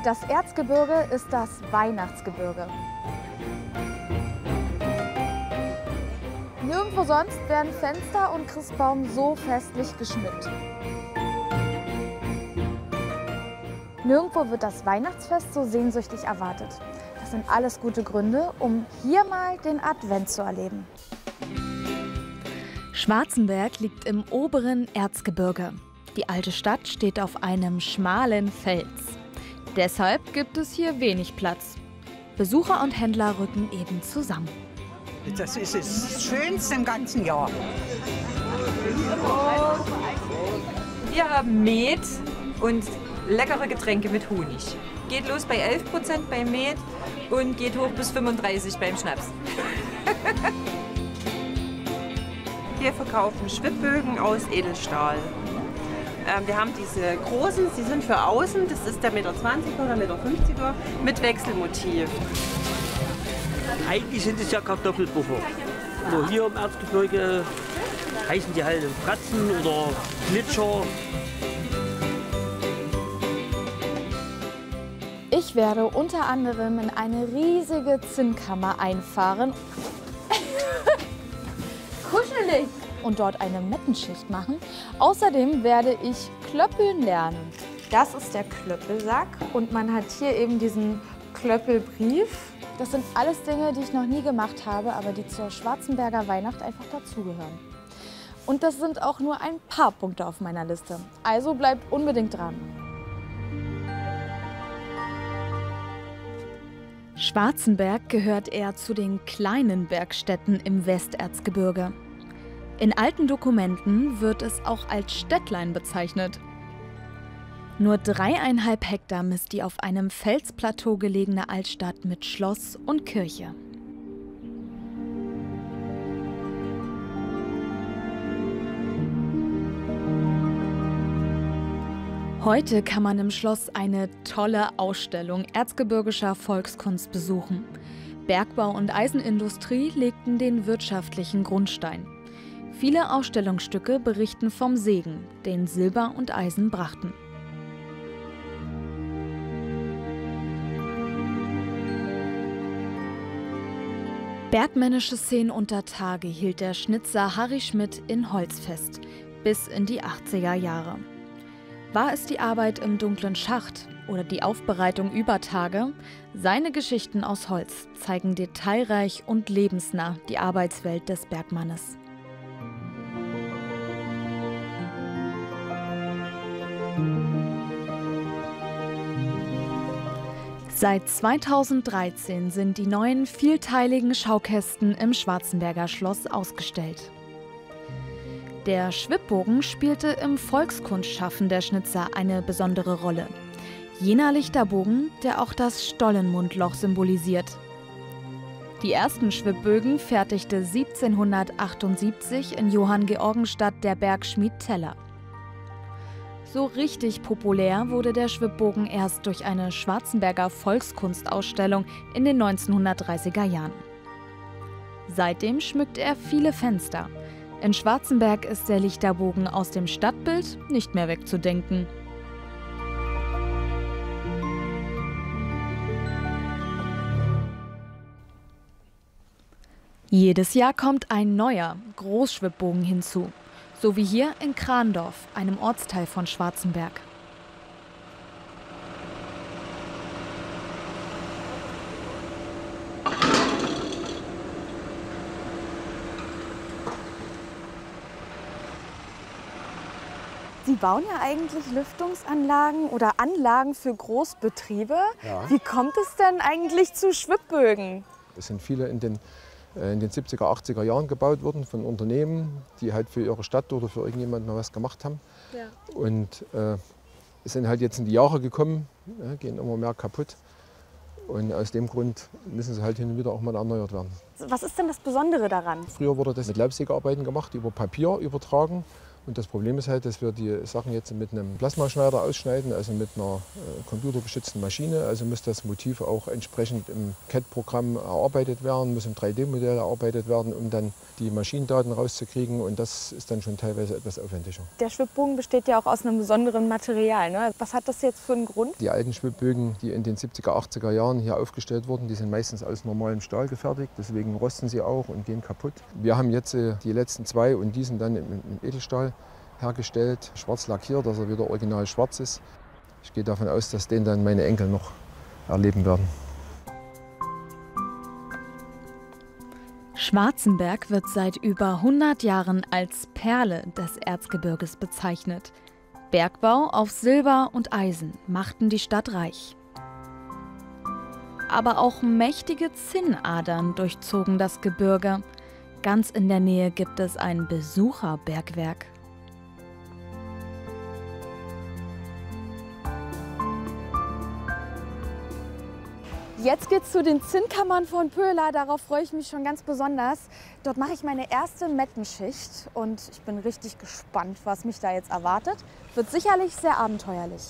Das Erzgebirge ist das Weihnachtsgebirge. Nirgendwo sonst werden Fenster und Christbaum so festlich geschmückt. Nirgendwo wird das Weihnachtsfest so sehnsüchtig erwartet. Das sind alles gute Gründe, um hier mal den Advent zu erleben. Schwarzenberg liegt im oberen Erzgebirge. Die alte Stadt steht auf einem schmalen Fels. Deshalb gibt es hier wenig Platz. Besucher und Händler rücken eben zusammen. Das ist das Schönste im ganzen Jahr. Wir haben Met und leckere Getränke mit Honig. Geht los bei 11% beim Met und geht hoch bis 35% beim Schnaps. Wir verkaufen Schwibbögen aus Edelstahl. Wir haben diese großen, die sind für außen, das ist der 1,20 m oder 1,50 m mit Wechselmotiv. Eigentlich sind es ja Kartoffelpuffer. Nur hier im Erzgebirge heißen die halt Fratzen oder Glitscher. Ich werde unter anderem in eine riesige Zinnkammer einfahren. Kuschelig! Und dort eine Mettenschicht machen. Außerdem werde ich klöppeln lernen. Das ist der Klöppelsack und man hat hier eben diesen Klöppelbrief. Das sind alles Dinge, die ich noch nie gemacht habe, aber die zur Schwarzenberger Weihnacht einfach dazugehören. Und das sind auch nur ein paar Punkte auf meiner Liste. Also bleibt unbedingt dran. Schwarzenberg gehört eher zu den kleinen Bergstädten im Westerzgebirge. In alten Dokumenten wird es auch als Städtlein bezeichnet. Nur 3,5 Hektar misst die auf einem Felsplateau gelegene Altstadt mit Schloss und Kirche. Heute kann man im Schloss eine tolle Ausstellung erzgebirgischer Volkskunst besuchen. Bergbau und Eisenindustrie legten den wirtschaftlichen Grundstein. Viele Ausstellungsstücke berichten vom Segen, den Silber und Eisen brachten. Bergmännische Szenen unter Tage hielt der Schnitzer Harry Schmidt in Holz fest, bis in die 80er Jahre. War es die Arbeit im dunklen Schacht oder die Aufbereitung über Tage? Seine Geschichten aus Holz zeigen detailreich und lebensnah die Arbeitswelt des Bergmannes. Seit 2013 sind die neuen vielteiligen Schaukästen im Schwarzenberger Schloss ausgestellt. Der Schwibbogen spielte im Volkskunstschaffen der Schnitzer eine besondere Rolle. Jener Lichterbogen, der auch das Stollenmundloch symbolisiert. Die ersten Schwibbögen fertigte 1778 in Johanngeorgenstadt der Bergschmied Teller. So richtig populär wurde der Schwibbogen erst durch eine Schwarzenberger Volkskunstausstellung in den 1930er Jahren. Seitdem schmückt er viele Fenster. In Schwarzenberg ist der Lichterbogen aus dem Stadtbild nicht mehr wegzudenken. Jedes Jahr kommt ein neuer Großschwibbogen hinzu. So wie hier in Krandorf, einem Ortsteil von Schwarzenberg. Sie bauen ja eigentlich Lüftungsanlagen oder Anlagen für Großbetriebe. Ja. Wie kommt es denn eigentlich zu Schwibbögen? Es sind viele in den 70er, 80er Jahren gebaut worden von Unternehmen, die halt für ihre Stadt oder für irgendjemanden mal was gemacht haben. Ja. Und es sind halt jetzt in die Jahre gekommen, gehen immer mehr kaputt. Und aus dem Grund müssen sie halt hin und wieder auch mal erneuert werden. Was ist denn das Besondere daran? Früher wurde das mit Laubsägearbeiten gemacht, über Papier übertragen. Und das Problem ist halt, dass wir die Sachen jetzt mit einem Plasmaschneider ausschneiden, also mit einer computergestützten Maschine. Also muss das Motiv auch entsprechend im CAD-Programm erarbeitet werden, muss im 3D-Modell erarbeitet werden, um dann die Maschinendaten rauszukriegen. Und das ist dann schon teilweise etwas aufwendiger. Der Schwibbogen besteht ja auch aus einem besonderen Material, ne? Was hat das jetzt für einen Grund? Die alten Schwibbögen, die in den 70er, 80er Jahren hier aufgestellt wurden, die sind meistens aus normalem Stahl gefertigt. Deswegen rosten sie auch und gehen kaputt. Wir haben jetzt die letzten zwei und die sind dann im Edelstahl hergestellt, schwarz lackiert, dass er wieder original schwarz ist. Ich gehe davon aus, dass den dann meine Enkel noch erleben werden. Schwarzenberg wird seit über 100 Jahren als Perle des Erzgebirges bezeichnet. Bergbau auf Silber und Eisen machten die Stadt reich. Aber auch mächtige Zinnadern durchzogen das Gebirge. Ganz in der Nähe gibt es ein Besucherbergwerk. Jetzt geht's zu den Zinnkammern von Pöhler. Darauf freue ich mich schon ganz besonders. Dort mache ich meine erste Mettenschicht und ich bin richtig gespannt, was mich da jetzt erwartet. Wird sicherlich sehr abenteuerlich.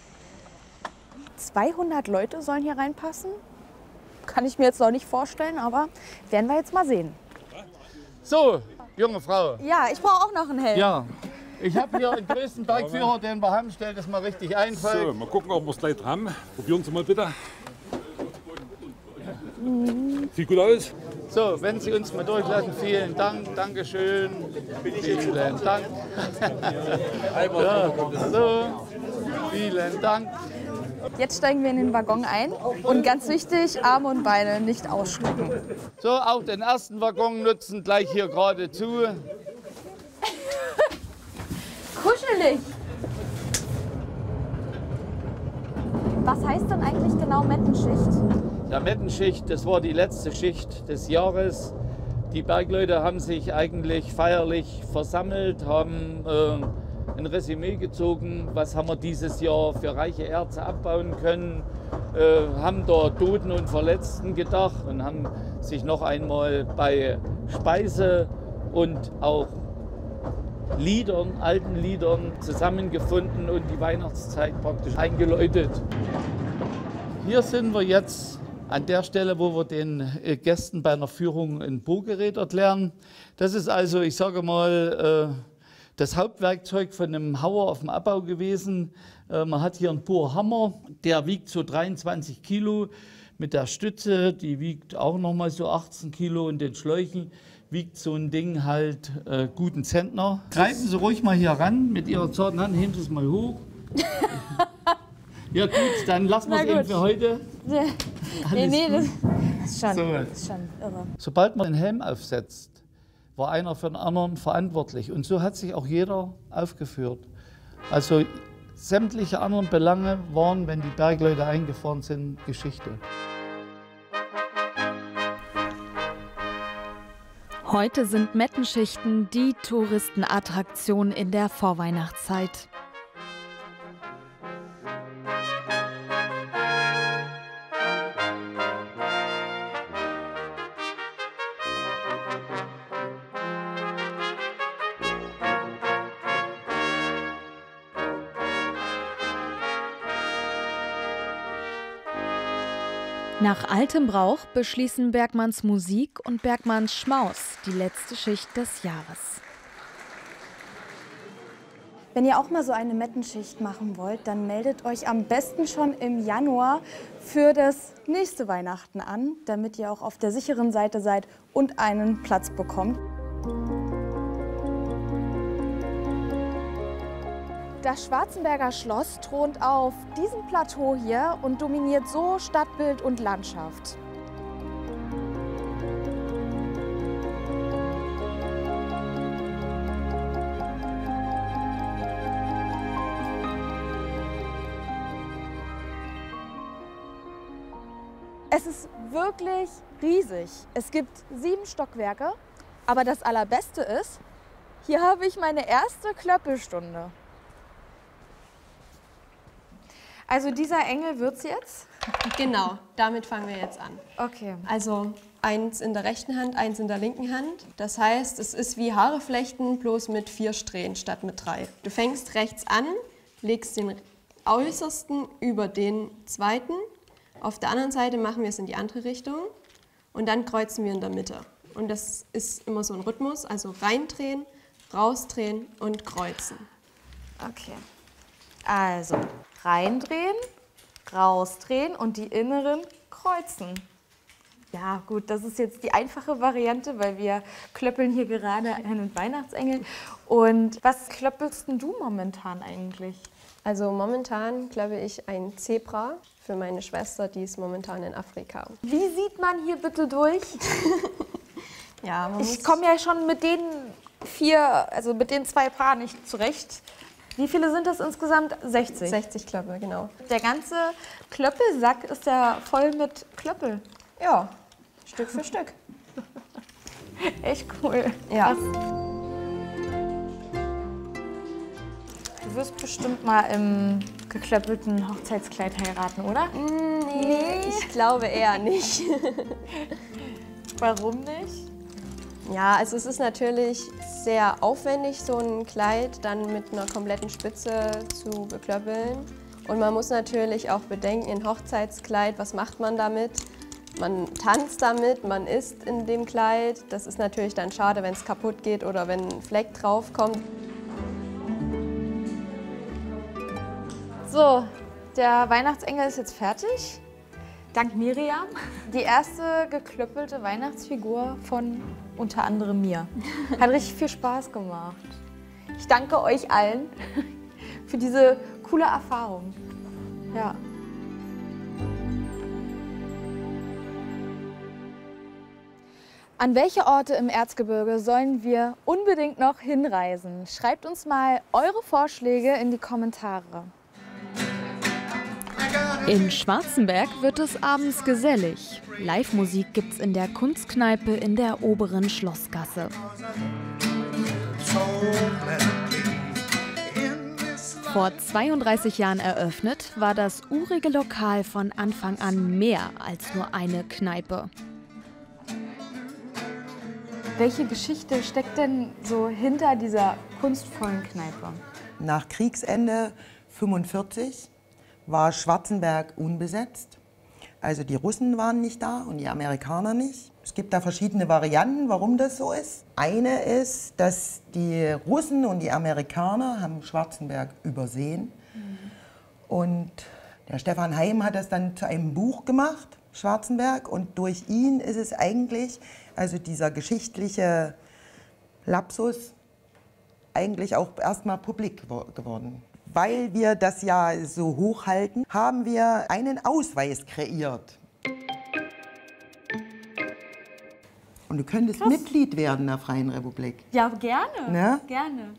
200 Leute sollen hier reinpassen. Kann ich mir jetzt noch nicht vorstellen, aber werden wir jetzt mal sehen. So, junge Frau. Ja, ich brauche auch noch einen Helm. Ja, ich habe hier den größten Bergführer, den wir haben. Stellt das mal richtig ein. So, mal gucken, ob wir es gleich haben. Probieren Sie mal bitte. Sieht gut aus. So, wenn Sie uns mal durchlassen, vielen Dank, Dankeschön. Vielen Dank. Ja, so, vielen Dank. Jetzt steigen wir in den Waggon ein und ganz wichtig, Arme und Beine nicht ausstrecken. So, auch den ersten Waggon nutzen, gleich hier gerade zu. Kuschelig. Was heißt denn eigentlich genau Mettenschicht? Ja, Mettenschicht, das war die letzte Schicht des Jahres. Die Bergleute haben sich eigentlich feierlich versammelt, haben ein Resümee gezogen, was haben wir dieses Jahr für reiche Erze abbauen können, haben da Toten und Verletzten gedacht und haben sich noch einmal bei Speise und auch Liedern, alten Liedern zusammengefunden und die Weihnachtszeit praktisch eingeläutet. Hier sind wir jetzt an der Stelle, wo wir den Gästen bei einer Führung ein Bohrgerät erklären. Das ist also, ich sage mal, das Hauptwerkzeug von einem Hauer auf dem Abbau gewesen. Man hat hier einen Bohrhammer, der wiegt so 23 Kilo. Mit der Stütze, die wiegt auch noch mal so 18 Kilo. Und den Schläuchen wiegt so ein Ding halt guten Zentner. Greifen Sie ruhig mal hier ran mit Ihrer zarten Hand, heben Sie es mal hoch. Ja gut, dann lassen wir es eben für heute. Ja. Nee, das ist schon, So. ist schon irre. Sobald man den Helm aufsetzt, war einer für den anderen verantwortlich. Und so hat sich auch jeder aufgeführt. Also sämtliche anderen Belange waren, wenn die Bergleute eingefahren sind, Geschichte. Heute sind Mettenschichten die Touristenattraktion in der Vorweihnachtszeit. Nach altem Brauch beschließen Bergmanns Musik und Bergmanns Schmaus die letzte Schicht des Jahres. Wenn ihr auch mal so eine Mettenschicht machen wollt, dann meldet euch am besten schon im Januar für das nächste Weihnachten an, damit ihr auch auf der sicheren Seite seid und einen Platz bekommt. Das Schwarzenberger Schloss thront auf diesem Plateau hier und dominiert so Stadtbild und Landschaft. Es ist wirklich riesig. Es gibt 7 Stockwerke, aber das Allerbeste ist, hier habe ich meine erste Klöppelstunde. Also dieser Engel wird's jetzt? Genau, damit fangen wir jetzt an. Okay. Also eins in der rechten Hand, eins in der linken Hand. Das heißt, es ist wie Haare flechten, bloß mit 4 Strähnen statt mit 3. Du fängst rechts an, legst den äußersten über den zweiten. Auf der anderen Seite machen wir es in die andere Richtung und dann kreuzen wir in der Mitte. Und das ist immer so ein Rhythmus, also reindrehen, rausdrehen und kreuzen. Okay, also reindrehen, rausdrehen und die inneren kreuzen. Ja gut, das ist jetzt die einfache Variante, weil wir klöppeln hier gerade einen Weihnachtsengel. Und was klöppelst denn du momentan eigentlich? Also momentan klöppel ich ein Zebra für meine Schwester, die ist momentan in Afrika. Wie sieht man hier bitte durch? Ja, ich komme ja schon mit den 4, also mit den 2 Paaren nicht zurecht. Wie viele sind das insgesamt? 60? 60 Klöppel, genau. Der ganze Klöppelsack ist ja voll mit Klöppel. Ja, Stück für Stück. Echt cool. Ja. Du wirst bestimmt mal im geklöppelten Hochzeitskleid heiraten, oder? Nee, ich glaube eher nicht. Warum nicht? Ja, also es ist natürlich sehr aufwendig, so ein Kleid dann mit einer kompletten Spitze zu beklöppeln. Und man muss natürlich auch bedenken, ein Hochzeitskleid, was macht man damit? Man tanzt damit, man isst in dem Kleid. Das ist natürlich dann schade, wenn es kaputt geht oder wenn ein Fleck drauf kommt. So, der Weihnachtsengel ist jetzt fertig. Dank Miriam. Die erste geklöppelte Weihnachtsfigur von unter anderem mir. Hat richtig viel Spaß gemacht. Ich danke euch allen für diese coole Erfahrung. Ja. An welche Orte im Erzgebirge sollen wir unbedingt noch hinreisen? Schreibt uns mal eure Vorschläge in die Kommentare. In Schwarzenberg wird es abends gesellig. Live-Musik gibt's in der Kunstkneipe in der oberen Schlossgasse. Vor 32 Jahren eröffnet, war das urige Lokal von Anfang an mehr als nur eine Kneipe. Welche Geschichte steckt denn so hinter dieser kunstvollen Kneipe? Nach Kriegsende 1945 war Schwarzenberg unbesetzt. Also die Russen waren nicht da und die Amerikaner nicht. Es gibt da verschiedene Varianten, warum das so ist. Eine ist, dass die Russen und die Amerikaner haben Schwarzenberg übersehen. Und der Stefan Heym hat das dann zu einem Buch gemacht, Schwarzenberg. Und durch ihn ist es eigentlich, also dieser geschichtliche Lapsus, eigentlich auch erstmal publik geworden. Weil wir das ja so hochhalten, haben wir einen Ausweis kreiert. Und du könntest Mitglied werden der Freien Republik. Ja, gerne. Ne? Gerne.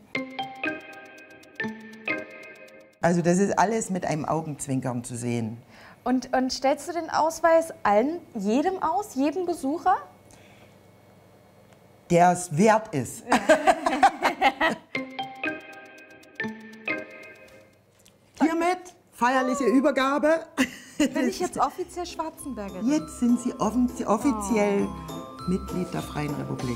Also das ist alles mit einem Augenzwinkern zu sehen. Und stellst du den Ausweis jedem aus, jedem Besucher? Der es wert ist. Hiermit feierliche Übergabe. Bin ich jetzt offiziell Schwarzenbergerin? Jetzt sind Sie offiziell Mitglied der Freien Republik.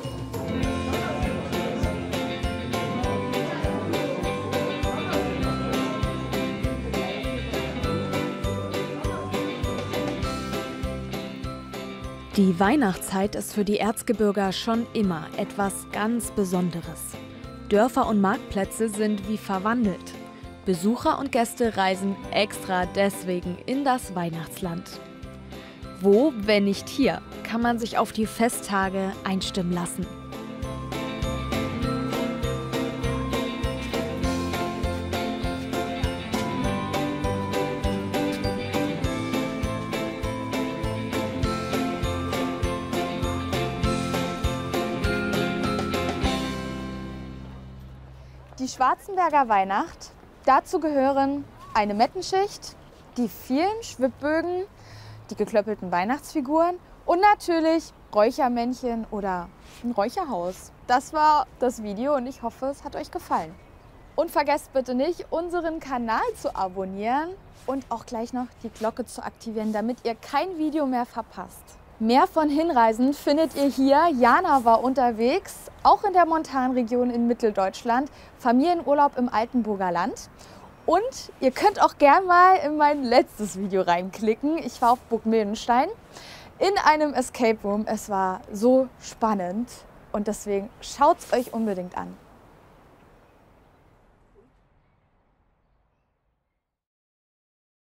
Die Weihnachtszeit ist für die Erzgebirger schon immer etwas ganz Besonderes. Dörfer und Marktplätze sind wie verwandelt. Besucher und Gäste reisen extra deswegen in das Weihnachtsland. Wo, wenn nicht hier, kann man sich auf die Festtage einstimmen lassen. Die Schwarzenberger Weihnacht. Dazu gehören eine Mettenschicht, die vielen Schwibbögen, die geklöppelten Weihnachtsfiguren und natürlich Räuchermännchen oder ein Räucherhaus. Das war das Video und ich hoffe, es hat euch gefallen. Und vergesst bitte nicht, unseren Kanal zu abonnieren und auch gleich noch die Glocke zu aktivieren, damit ihr kein Video mehr verpasst. Mehr von Hinreisen findet ihr hier. Jana war unterwegs, auch in der Montanregion in Mitteldeutschland, Familienurlaub im Altenburger Land. Und ihr könnt auch gern mal in mein letztes Video reinklicken. Ich war auf Burg Mildenstein in einem Escape Room. Es war so spannend und deswegen schaut es euch unbedingt an.